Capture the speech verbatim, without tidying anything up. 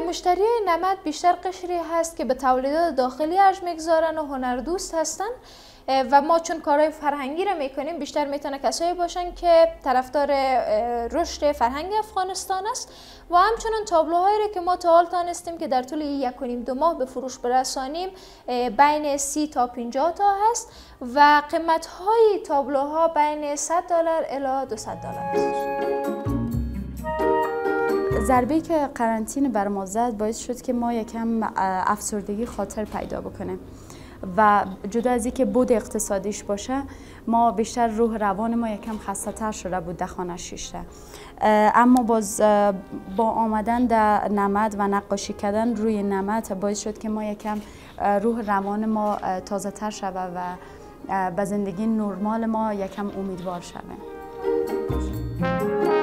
مشتری نمد بیشتر قشری هست که به تولیدات داخلی ارج میگذارن و هنردوست هستن و ما چون کارهای فرهنگی رو میکنیم بیشتر میتونه کسایی باشن که طرفدار رشد فرهنگ افغانستان است و همچنین تابلوهایی رو که ما تا حال تانستیم که در طول یک و نیم دو ماه به فروش برسانیم بین سی تا پنجاه تا هست و قیمت های تابلوها بین صد دلار الی دویست دلار است. ضربه‌ای که قرنطینه بر ما زد باعث شد که ما یکم افسردگی خاطر پیدا بکنیم و جدا از اینکه بود اقتصادیش باشه ما بیشتر روح روان ما یکم خسته تر شده بود در خانه شیشته. اما باز با آمدن در نمد و نقاشی کردن روی نمد باعث شد که ما یکم روح روان ما تازه تر شده و به زندگی نرمال ما یکم امیدوار شده.